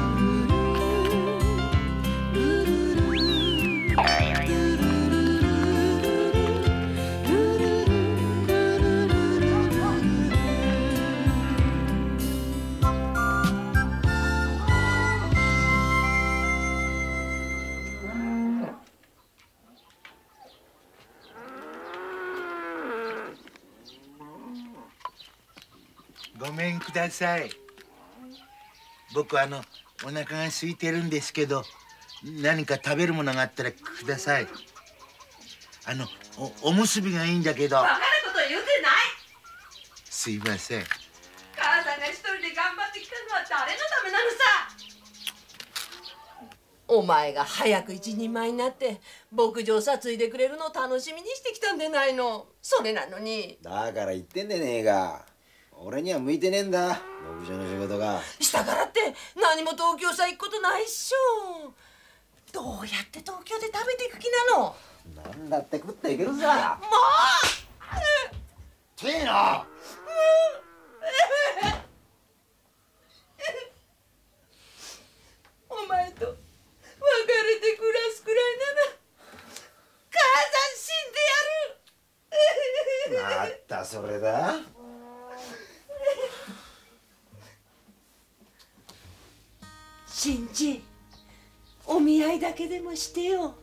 ごめんください。僕お腹が空いてるんですけど、何か食べるものがあったらください。おむすびがいいんだけど。 バカなこと言うてない。 すいません。 母さんが一人で頑張ってきたのは誰のためなのさ。お前が早く一人前になって牧場さ継いでくれるのを楽しみにしてきたんでないの。それなのに。 だから言ってんでねえが、俺には向いてねえんだ、牧場の仕事が。 したからって何も東京さ行くことないっしょ。どうやって東京で食べていく気なの。 なんだって食っていけるさ。 もうてえな。 お前と別れて暮らすくらいなら母さん死んでやる。 またそれだ。 新次、お見合いだけでもしてよ。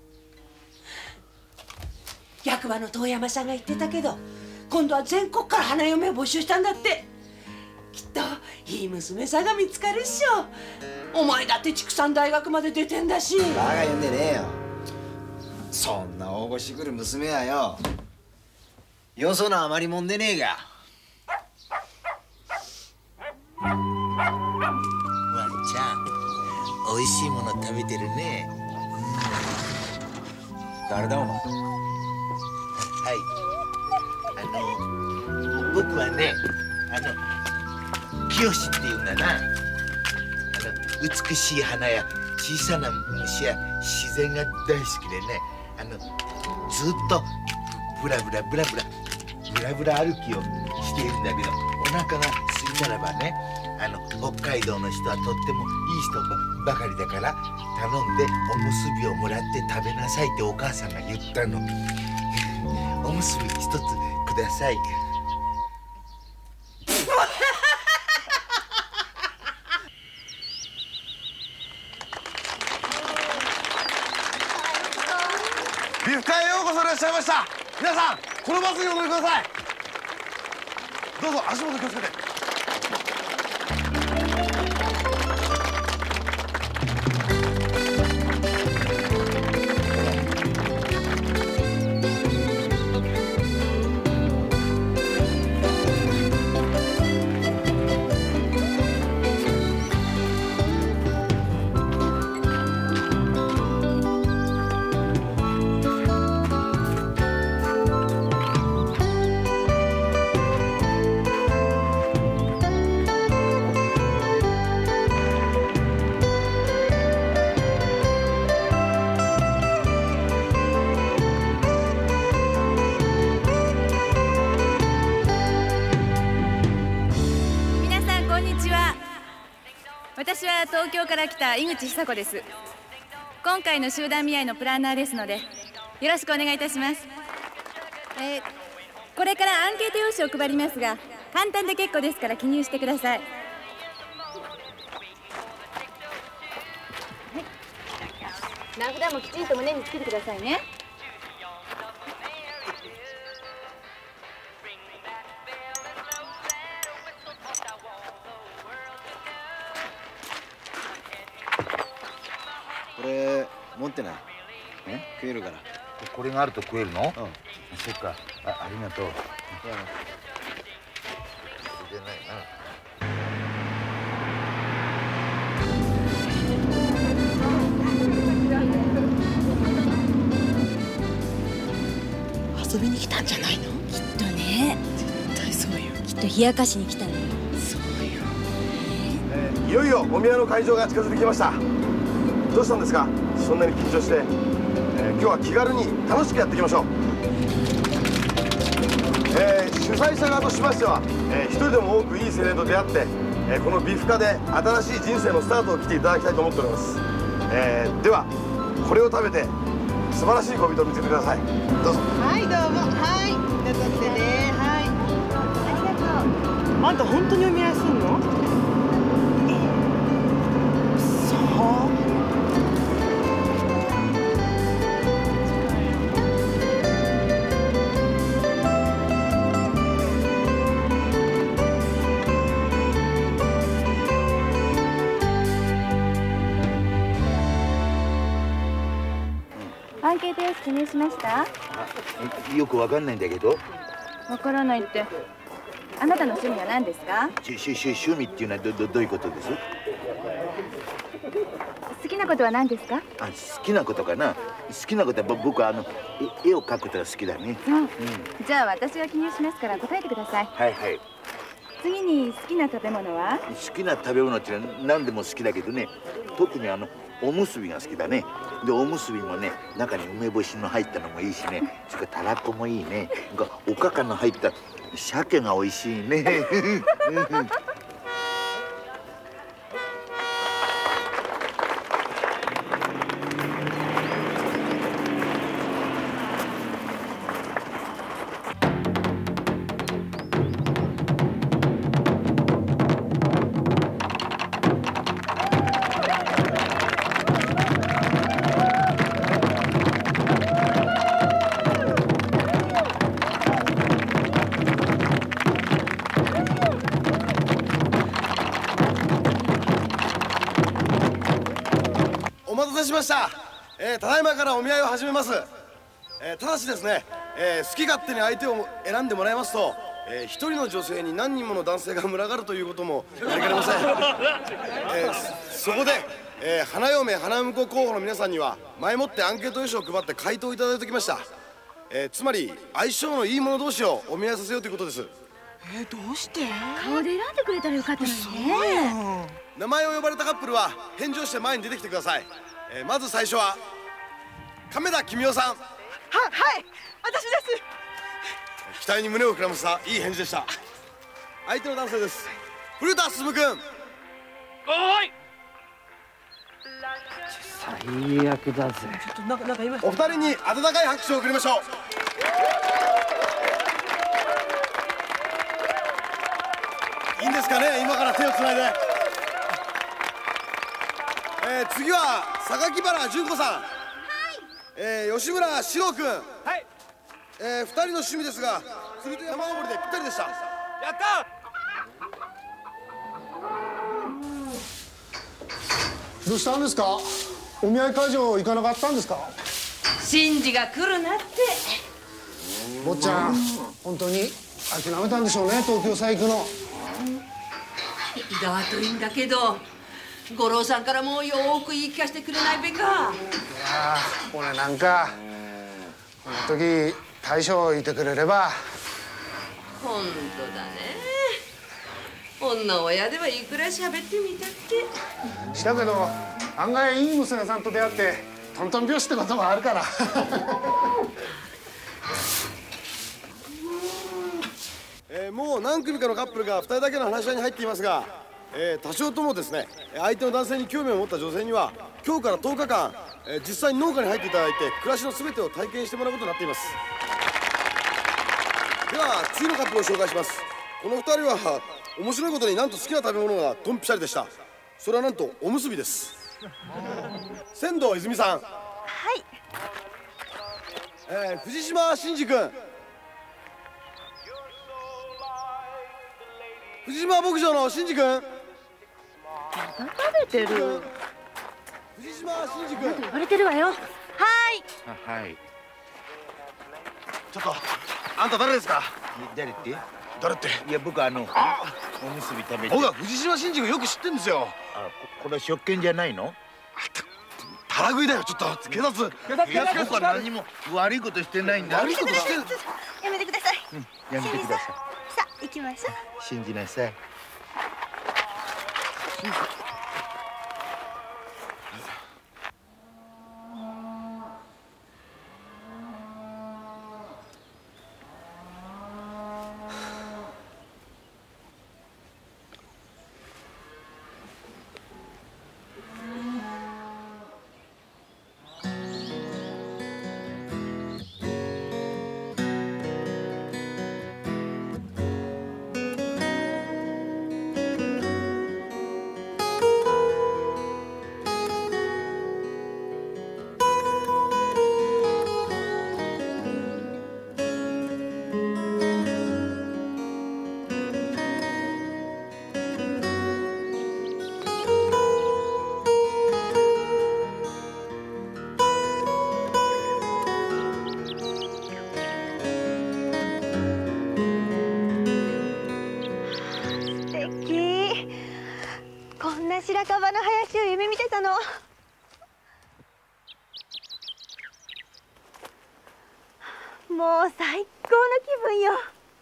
役場の遠山さんが言ってたけど、今度は全国から花嫁を募集したんだって。きっといい娘さんが見つかるっしょ。お前だって畜産大学まで出てんだし。 バカ言うんでねえよ。そんな応募してくる娘はよ、よその余りもんでねえが。 ワンちゃん、おいしいもの食べてるね。 誰だお前。 はい、僕はね、清っていうんだな。美しい花や小さな虫や自然が大好きでね、ずっとブラブラ歩きをしているんだけど、お腹が空いたらばね、北海道の人はとってもいい人ばかりだから、頼んでおむすびをもらって食べなさいってお母さんが言ったの。おむすび一つください。 ビフカへようこそいらっしゃいました。皆さん、このバスにお乗りください。どうぞ足元気をつけて。 私は東京から来た井口久子です。今回の集団見合いのプランナーですので、よろしくお願いいたします。これからアンケート用紙を配りますが、簡単で結構ですから記入してください。名札もきちんと胸につけてくださいね。 これ持ってない？食えるから。 これがあると食えるの？うん。そっか。ありがとう。それじゃないな。 遊びに来たんじゃないの？ きっとね。 絶対そうよ。 きっと冷やかしに来たのよ。 そうよ。 いよいよお見合いの会場が近づいてきました。どうしたんですか？そんなに緊張して。今日は気軽に楽しくやっていきましょう。主催者側としましては、一人でも多くいい青年と出会って、この美深で新しい人生のスタートを切っていただきたいと思っております。ではこれを食べて素晴らしい恋人を見つけてください。どうぞ。 はいどうも。はいなさってね。はいありがとう。あんた本当にお見合いすんの？そう。 アンケート用紙記入しました？ よくわかんないんだけど。 わからないって。あなたの趣味は何ですか？ 趣味っていうのはどういうことです？ 好きなことは何ですか？ 好きなことかな。好きなことは僕は絵を描くことが好きだね。 じゃあ私が記入しますから答えてください。 はいはい。 次に好きな食べ物は？ 好きな食べ物っていうのは何でも好きだけどね、特におむすびが好きだね。でおむすびもね、中に梅干しの入ったのもいいしね、それからたらこもいいね。おかかの入った鮭が美味しいね。 お待たせしました。ただいまからお見合いを始めます。ただしですね、好き勝手に相手を選んでもらいますと、一人の女性に何人もの男性が群がるということもやりかねません。そこで、花嫁花婿候補の皆さんには前もってアンケート用紙を配って回答いただいておきました。つまり相性のいい者同士をお見合いさせようということです。 どうして？ 顔で選んでくれたらよかったのにね。 名前を呼ばれたカップルは返事をして前に出てきてください。まず最初は亀田君代さん。はい私です。 期待に胸を膨らませたいい返事でした。相手の男性です。古田進君。 最悪だぜ。 ちょっとなんか言いました。 お二人に温かい拍手を送りましょう。いいんですかね、今から手をつないで。次は榊原純子さん。吉村史郎君。二人の趣味ですが釣りと山登りでぴったりでした。やったどうしたんですか？お見合い会場行かなかったんですか？ シンジが来るなって。 坊ちゃん、本当に諦めたんでしょうね、東京さ行くの。 井川といいんだけど、五郎さんからもうよーく言い聞かせてくれないべか。 いや俺なんかこの時大将いてくれれば。 本当だね。女親ではいくら喋ってみたってしたけど案外いい娘さんと出会ってトントン拍子ってこともあるから。 もう何組かのカップルが2人だけの話し合いに入っていますが、 多少ともですね相手の男性に興味を持った女性には今日から10日間、実際に農家に入っていただいて暮らしの全てを体験してもらうことになっています。では次のカップルを紹介します。この2人は面白いことになんと好きな食べ物がドンピシャリでした。それはなんとおむすびです。仙道泉さん。 はい。 藤島真司君。藤島牧場の真司君。 また食べてる。 藤島真司君。 言われてるわよ。はい。 はい。 ちょっとあんた誰ですか？ 誰って？ 誰って？ いや僕おむすび食べて。 僕は藤島真司君よく知ってんですよ。 これは食券じゃないの？ たら食いだよ。ちょっと警察。 いや僕は何も悪いことしてないんだ。 悪いことしてる。やめてください。 やめてください。 さあ行きましょう。 信じなさい。 白樺の林を夢見てたの。もう最高の気分よ。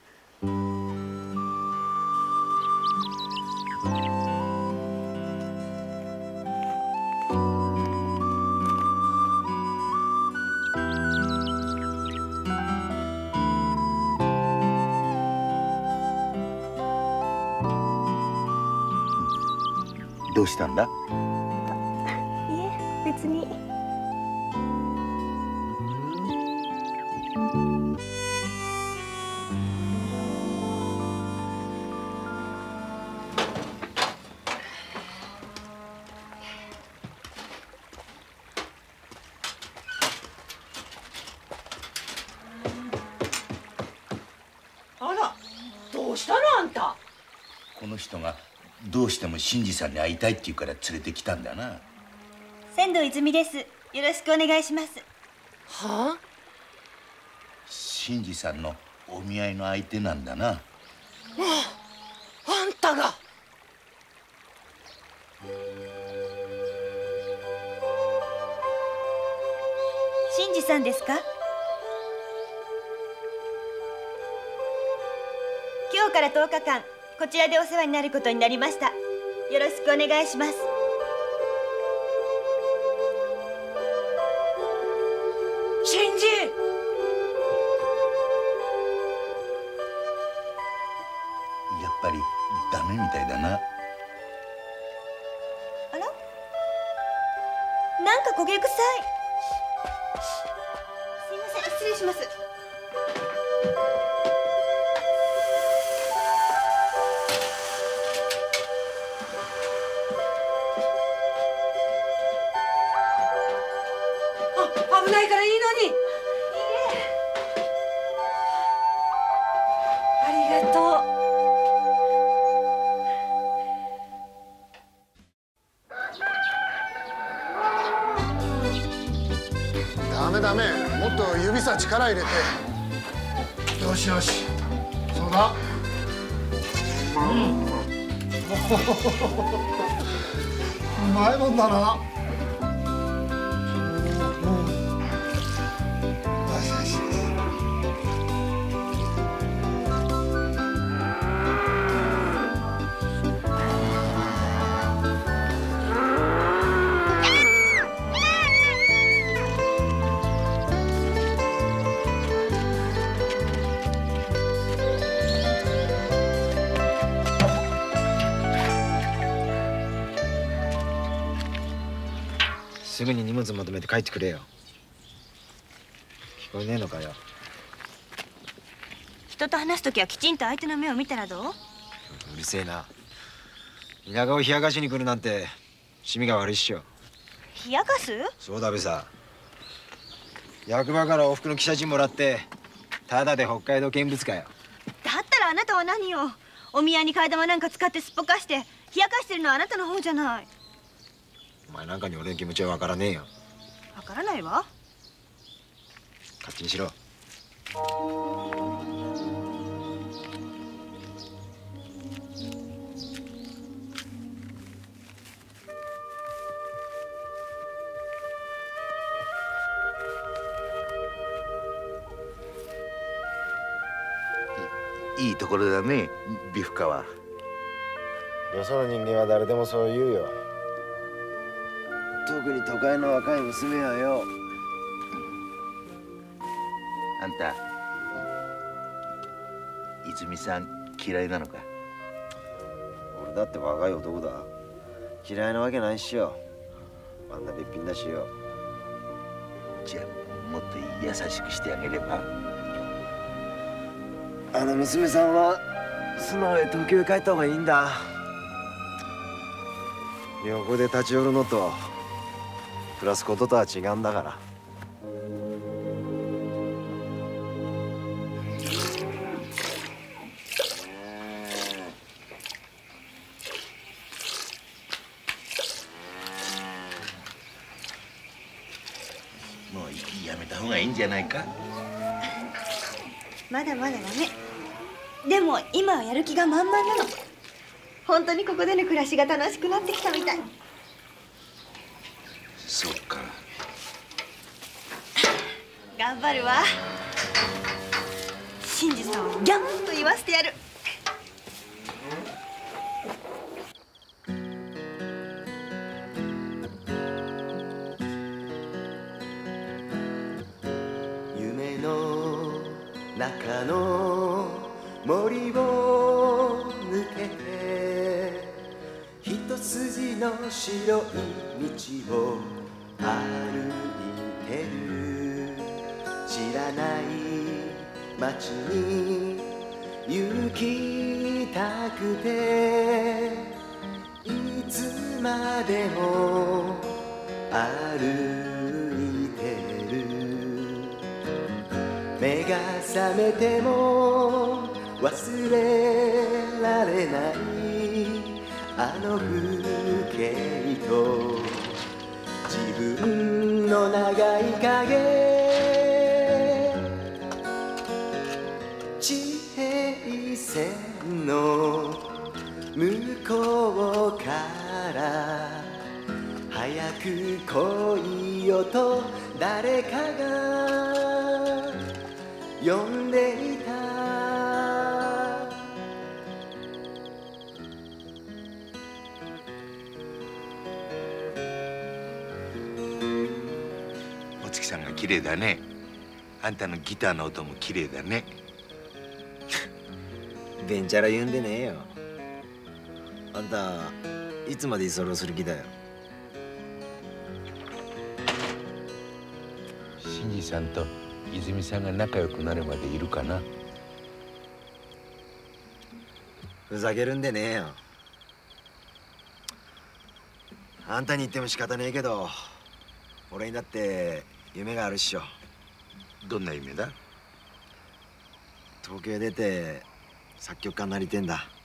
どうしたんだ？いえ、別に。 あら、どうしたのあんた？ この人がどうしても真司さんに会いたいって言うから連れてきたんだな。 仙道泉です。よろしくお願いします。 はあ？ 真司さんのお見合いの相手なんだな。 あんたが。 真司さんですか？今日から10日間こちらでお世話になることになりました。よろしくお願いします。 真司。 やっぱりダメみたいだな。 あら？なんか焦げ臭い。すいません、失礼します。 危ないからいいのに。いいえ。ありがとう。 ダメダメ、もっと指さ力入れて。よしよし、そうだ。うまいもんだな。 すぐに荷物まとめて帰ってくれよ。聞こえねえのかよ。 人と話すときはきちんと相手の目を見たらどう？ うるせえな。田舎を冷やかしに来るなんて趣味が悪いっしょ。 冷やかす？ そうだべさ。役場から往復の汽車賃もらってただで北海道見物かよ。 だったらあなたは何よ。お見合いに替え玉なんか使ってすっぽかして冷やかしてるのはあなたの方じゃない。 お前なんかに俺の気持ちは分からねえよ。 わからないわ。 勝手にしろ。 いいところだね、ビフカは。 よその人間は誰でもそう言うよ。特に都会の若い娘はよ。 あんた泉さん嫌いなのか？ 俺だって若い男だ。嫌いなわけないっしょ。あんなべっぴんだしよ。 じゃあもっと優しくしてあげれば。 あの娘さんは素直へ東京へ帰った方がいいんだ。横で立ち寄るのと暮らすこととは違うんだから。 もうやめた方がいいんじゃないか？ まだまだダメ。でも今はやる気が満々なの。本当にここでの暮らしが楽しくなってきたみたい。 そうか。 頑張るわ。新次さんをギャンと言わせてやる。 夢の中の森を抜けて一筋の白い道を歩いてる。知らない街に行きたくていつまでも歩いてる。目が覚めても忘れられないあの風景と自分の長い影。地平線の向こうから早く来いよと誰かが呼んでいた。 お月さんが綺麗だね。あんたのギターの音も綺麗だね。 ベンチャラ言うんでねえよ。あんたいつまで居候する気だよ。 新次さんと泉さんが仲良くなるまでいるかな。 ふざけるんでねえよ。あんたに言っても仕方ねえけど俺にだって夢があるっしょ。 どんな夢だ？ 東京へ出て作曲家になりてんだ。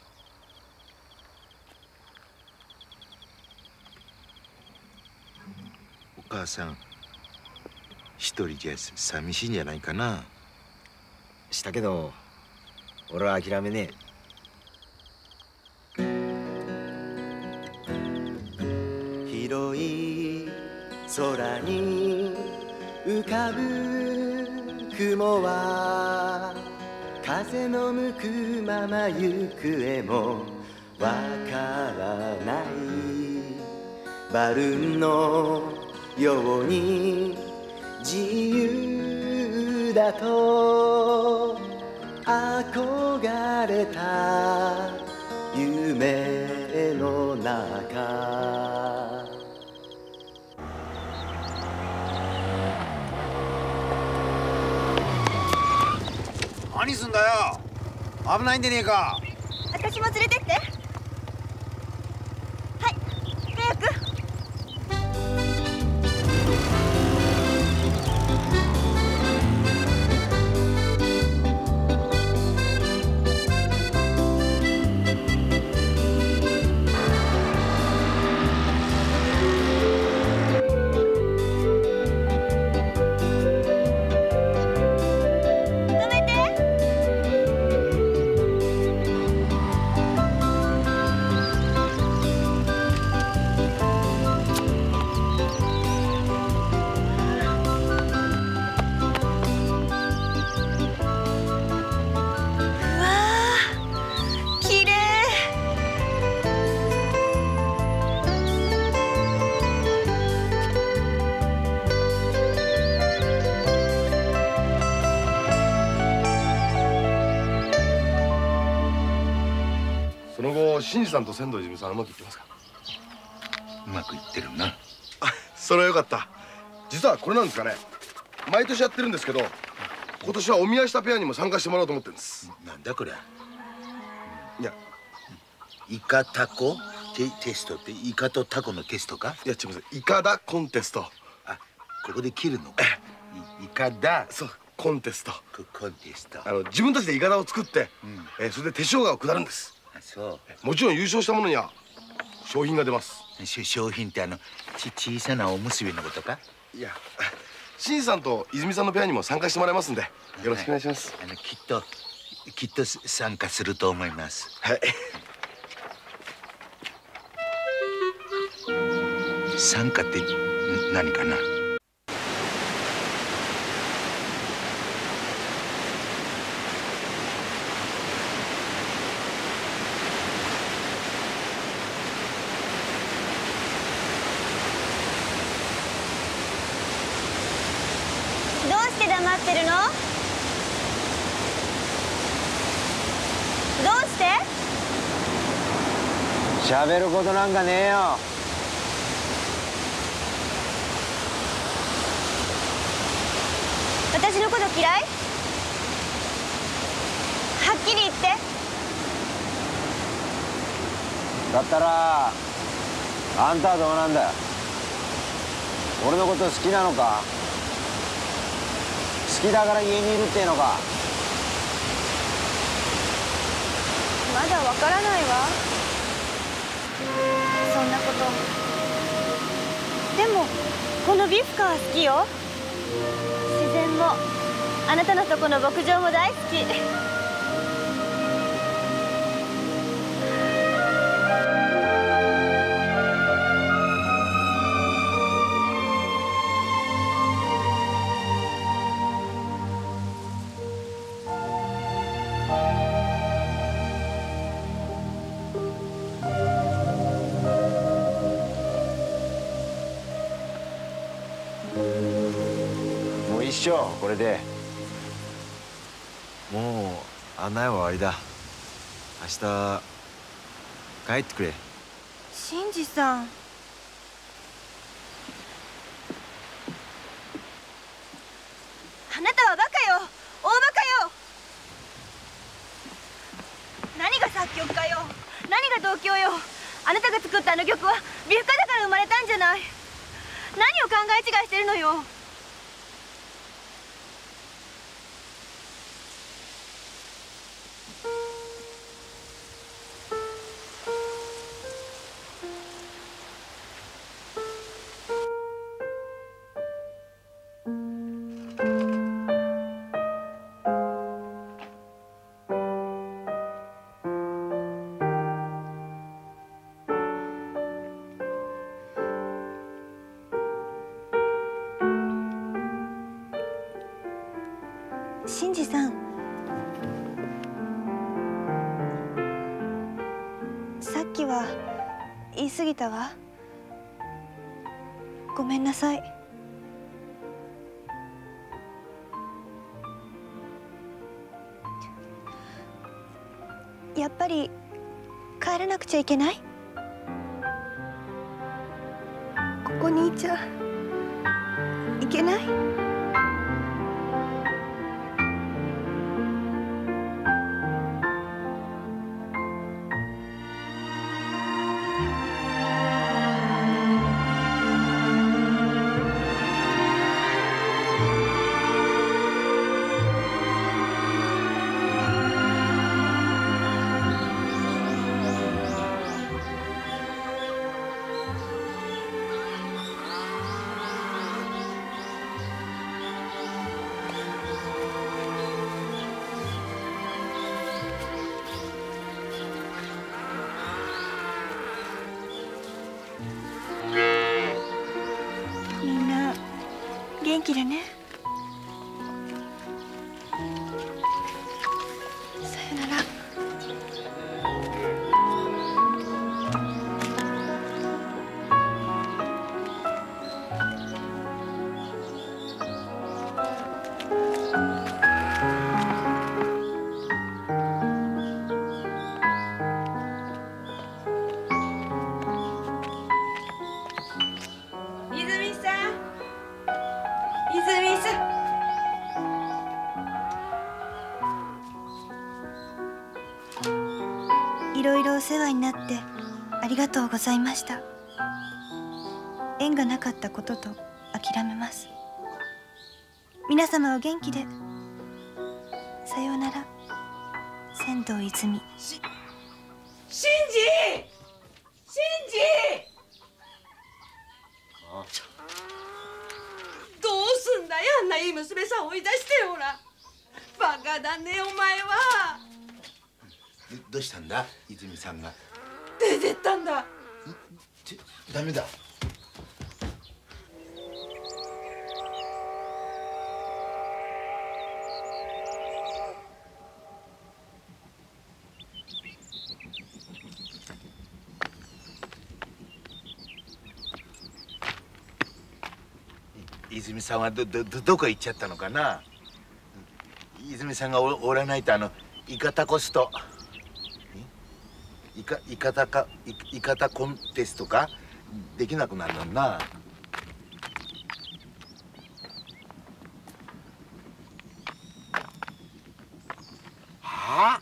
お母さん一人じゃ寂しいんじゃないかな。 したけど俺は諦めねえ。広い空に浮かぶ雲は風の向くまま行方もわからない。バルーンのように自由だと憧れた夢の中。 何すんだよ。危ないんでねえか。 私も連れてって。はい、早く。 その後新次さんと仙道泉さんはうまくいってますか？ うまくいってるな。 それはよかった。実はこれなんですかね、毎年やってるんですけど、今年はお見合いしたペアにも参加してもらおうと思ってるんです。 なんだこれ。 いや、 イカタコテストってイカとタコのテストか？ いや違います。イカダコンテスト。 あ、ここで切るのか。イカダ。 そう、コンテスト。 コンテスト。 自分たちでイカダを作って、それで手塩川を下るんです。 そう。 もちろん優勝したものには商品が出ます。 商品って小さなおむすびのことか？ いや、新次さんと泉さんのペアにも参加してもらいますんで、よろしくお願いします。 きっと参加すると思います。 はい。 参加って何かな？ どうして黙ってるの？どうして？ 喋ることなんかねえよ。 私のこと嫌い？はっきり言って。 だったらあんたはどうなんだよ。俺のこと好きなのか？好きだから家にいるっていうのか？ まだわからないわ、そんなこと。でもこのビフカは好きよ。自然もあなたのとこの牧場も大好き。 もう一生これで。もう案内は終わりだ。明日帰ってくれ。 新次さん、あなたはバカよ、大バカよ。何が作曲家よ、何が同郷よ。あなたが作ったあの曲はビフカだから生まれたんじゃない。何を考え違いしてるのよ。新次さん、さっきは言い過ぎたわ。ごめんなさい。やっぱり帰らなくちゃいけない？ここにいちゃいけない？ 元気でね。さよなら。いろいろお世話になってありがとうございました。縁がなかったことと諦めます。皆様お元気で。さようなら、仙道泉。 シンジどうすんだよ、あんないい娘さん追い出してほら。バカだねお前は。 どうしたんだ泉さんが。 出てったんだ。 ダメだ。泉さんはどこ行っちゃったのかな。泉さんがおらないとイカタコストイカタコンテストかできなくなるのにな。はあ。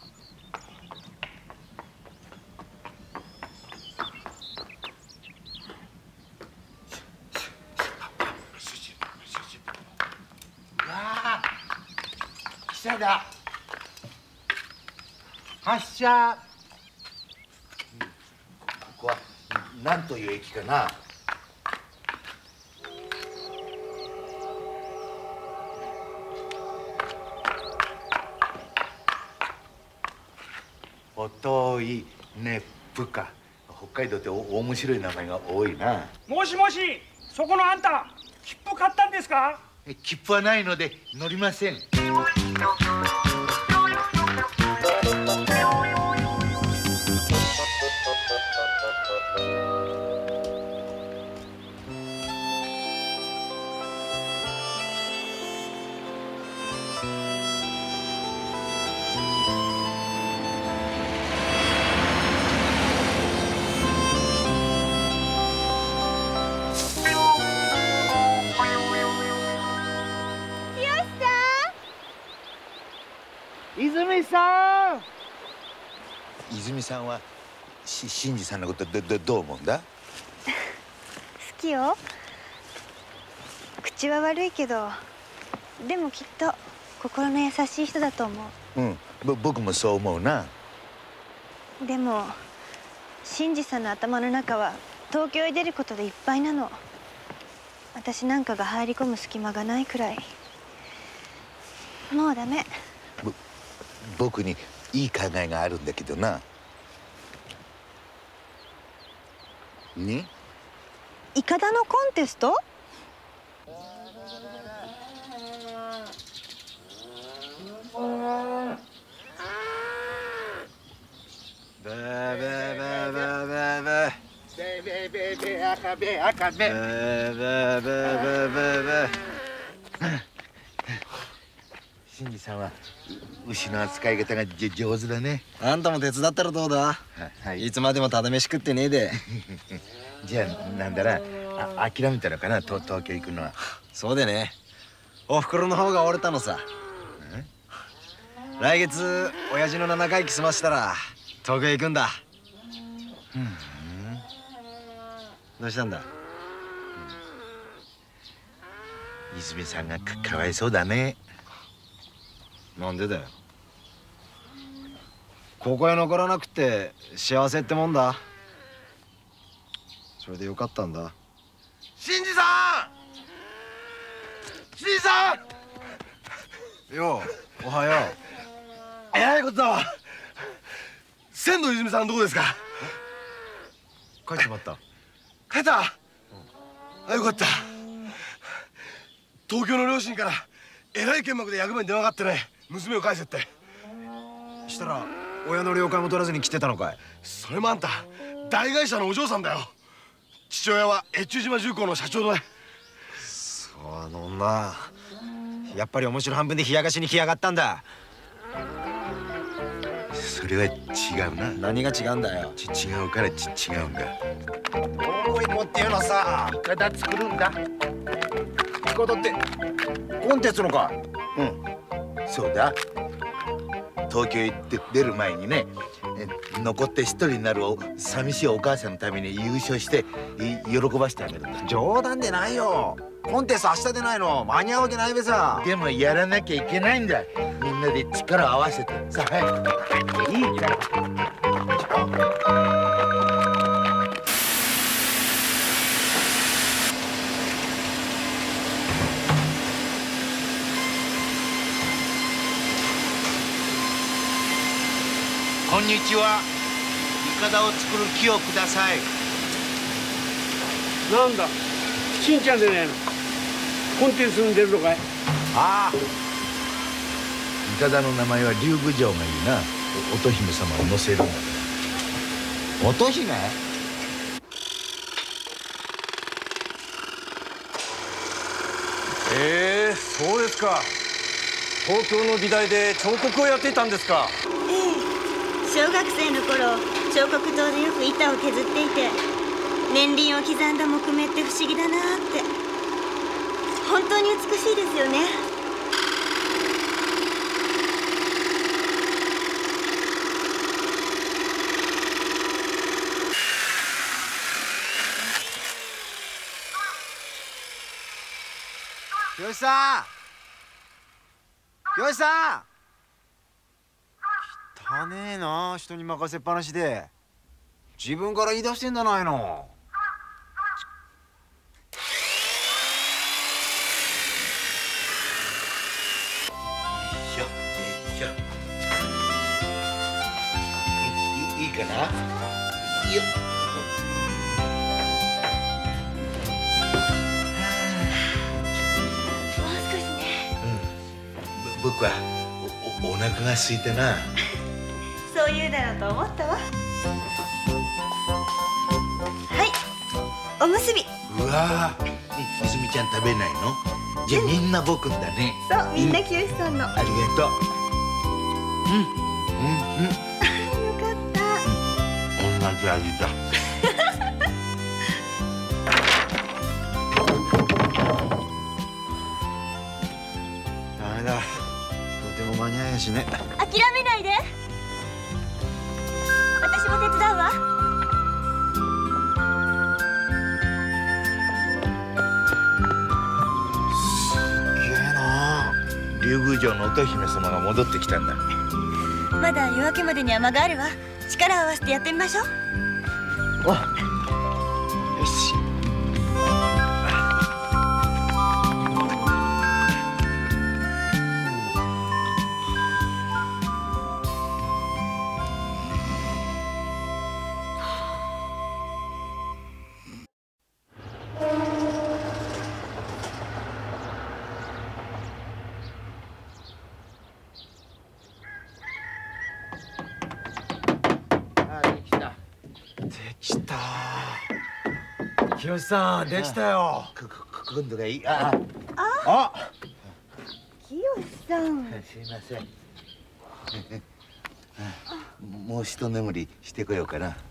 汽車だ。発車。ここは何という駅かな。おといねぷか。北海道って面白い名前が多いな。 もしもし、そこのあんた、切符買ったんですか？ 切符はないので乗りません。泉さん。泉さんは新次さんのことどう思うんだ？ 好きよ。口は悪いけど、でもきっと心の優しい人だと思う。 うん、僕もそう思うな。 でも新次さんの頭の中は東京へ出ることでいっぱいなの。私なんかが入り込む隙間がないくらい。もうダメ。 僕にいい考えがあるんだけどな。ね？ イカダのコンテスト？ 新次さんは牛の扱い方が上手だね。 あんたも手伝ったらどうだ？ はい。 いつまでもただ飯食ってねえで。 じゃあなんだな、諦めたのかな、東京行くのは。 そうでね。おふくろの方が折れたのさ。来月親父の7回忌済ましたら東京へ行くんだ。どうしたんだ？ 泉さんがかわいそうだね。 なんでだよ。ここへ残らなくて幸せってもんだ。それでよかったんだ。 新次さん、新次さん。よう、おはよう。 早いことだわ。仙道泉さんどこですか？ 帰っちまった。 帰った？あ、よかった。 東京の両親からえらい剣幕で役場に電話があってね、娘を返せって。 したら親の了解も取らずに来てたのかい。 それもあんた大会社のお嬢さんだよ。父親は越中島重工の社長だね。 あの女やっぱり面白半分で冷やかしに来やがったんだ。 それは違うな。 何が違うんだよ。 違うから違うんだ。 大芋っていうのさ、 いかだ作るんだ。 いかだってコンテストのか。 うん、そうだ。東京行って出る前にね、残って一人になる寂しいお母さんのために優勝して喜ばしてあげるんだ。 冗談でないよ。コンテスト明日でないの。間に合うわけないべさ。 でもやらなきゃいけないんだ。みんなで力を合わせてさあ、はいいいから。こんにちは。いかだを作る木をください。 なんだ、しんちゃんでねえの。コンテンツに出るのかい。 ああ、 いかだの名前は竜宮城がいいな。乙姫様を乗せるんだから。 乙姫？ そうですか。東京の美大で彫刻をやっていたんですか。 小学生の頃彫刻刀でよく板を削っていて、年輪を刻んだ木目って不思議だなって。本当に美しいですよね。 清さん、清さん。汚ねえな、人に任せっぱなしで。自分から言い出してんじゃないの。 いいかな。よっ。僕は お腹が空いてな。 そう言うだろうと思ったわ。はい、おむすび。 うわー、泉ちゃん食べないの？じゃあみんな僕んだね。 そう、みんな清さんの。 ありがとう。 よかった。 同じ味だ。 ダメだ、とても間に合えやしね。 諦めないで。私も手伝うわ。 すげえな。 竜宮城の乙姫様が戻ってきたんだ。 まだ夜明けまでには間があるわ。力を合わせてやってみましょう。 よし。清さん、できたよ。 今度がいい。 あ、 清さん。 すいません。もう一眠りしてこようかな。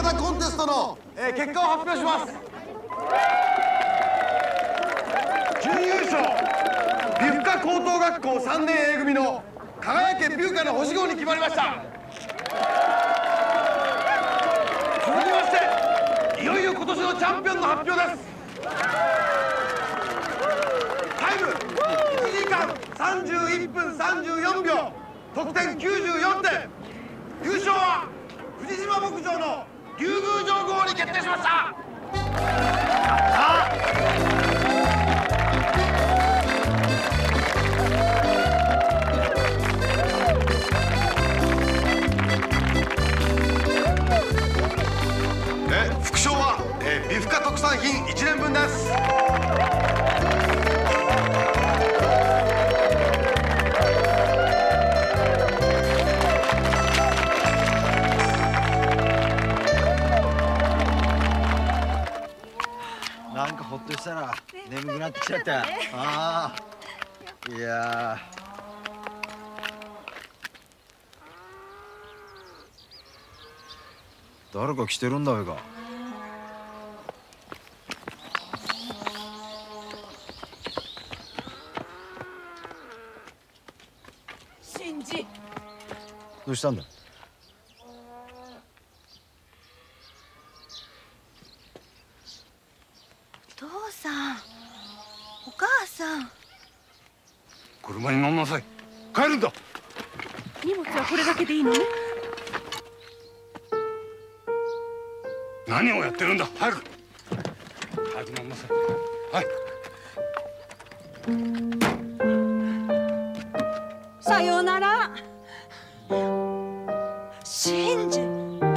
型コンテストの、結果を発表します。準優勝美深高等学校3年 A 組の輝け美深の星号に決まりました。続きましていよいよ今年のチャンピオンの発表です。タイム1時間31分34秒、得点94点。優勝は藤島牧場の竜宮城号に決定しました。副賞は、美深特産品1年分です。 なんかほっとしたら眠くなってきちゃった。ああ、いや誰か来てるんだべか。 新次、 どうしたんだ。 お父さん、お母さん。 車に乗んなさい。帰るんだ。 荷物はこれだけでいいのね。 何をやってるんだ。早く早く乗んなさい。はい。 さようなら。新次。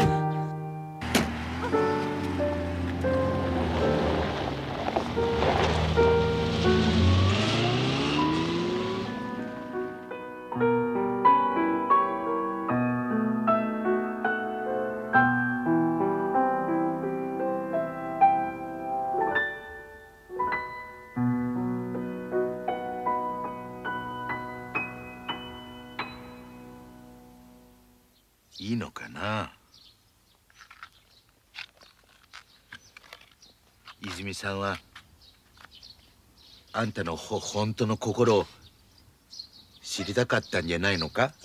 いいのかな。泉さんはあんたの本当の心を知りたかったんじゃないのか。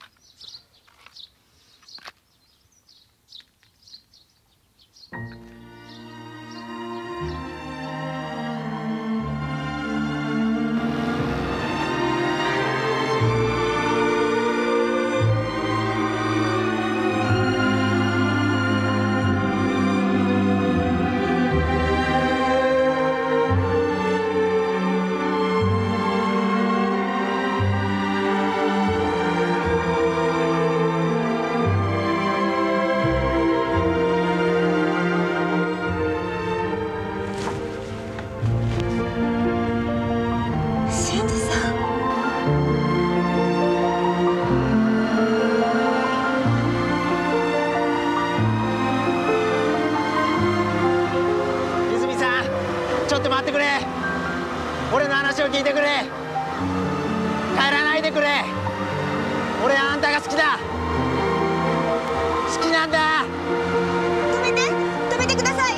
俺の話を聞いてくれ。帰らないでくれ。俺はあんたが好きだ。好きなんだ。 止めてください。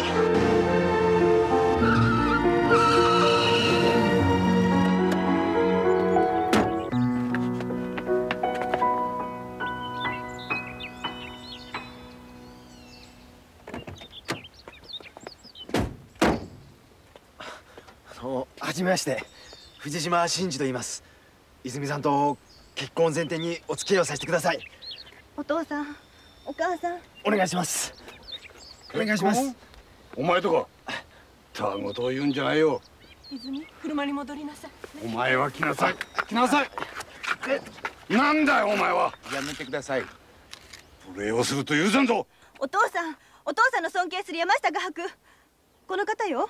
はじめまして、藤島真嗣と言います。泉さんと結婚を前提にお付き合いをさせてください。 お父さん、お母さん、 お願いします。お願いします。 お前とかたわごとを言うんじゃないよ。 泉、車に戻りなさい。 お前は来なさい。来なさい。なんだよお前は。 やめてください。 無礼をすると言うぜんぞ。 お父さんの尊敬する山下画伯、この方よ。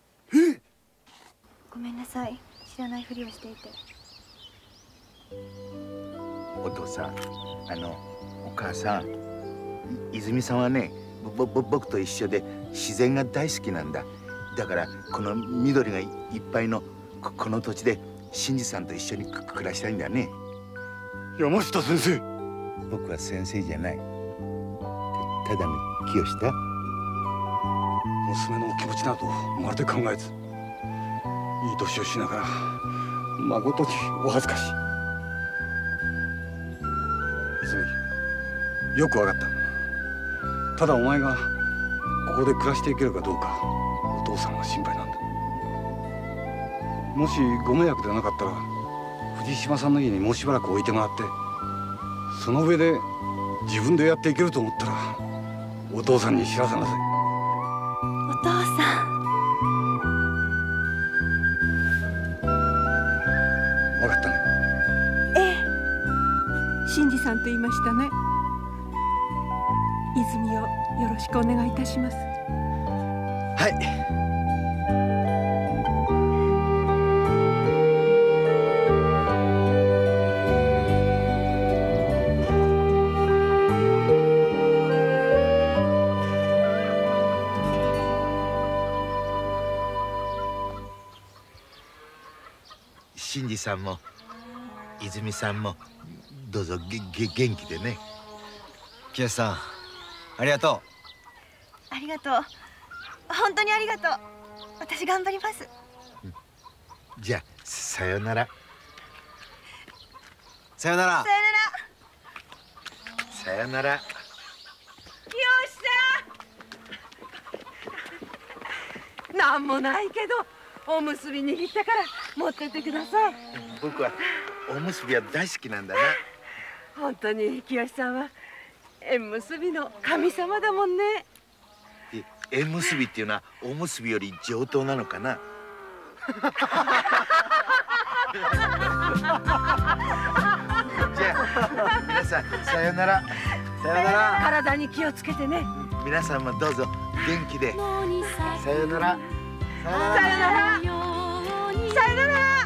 ごめんなさい、知らないふりをしていて。 お父さん、お母さん、泉さんはね、僕と一緒で自然が大好きなんだ。だからこの緑がいっぱいのこの土地で真嗣さんと一緒に暮らしたいんだね。 山下先生。 僕は先生じゃない。 ただの清だ。 娘の気持ちなどまるで考えず、いい年をしながらまことにお恥ずかしい。泉、よくわかった。ただお前がここで暮らしていけるかどうか、お父さんが心配なんだ。もしご迷惑でなかったら藤島さんの家にもうしばらく置いてもらって、その上で自分でやっていけると思ったらお父さんに知らせなさい。 お父さん。 分かったね。 ええ、新次さんと言いましたね。泉をよろしくお願いいたします。 はい。 新次さんも泉さんもどうぞ元気でね。 清さん、ありがとう。 ありがとう。本当にありがとう。私頑張ります。 じゃあさよなら。 さよなら。 さよさよなら。 清さん。なんもないけどおむすび握ったから持ってってください。 僕はおむすびは大好きなんだな。 本当に清さんは縁結びの神様だもんね。 縁結びっていうのはおむすびより上等なのかな。じゃあ皆さんさよなら。 さよなら。 体に気をつけてね。 皆さんもどうぞ元気で。さよなら。 さよなら。さよなら。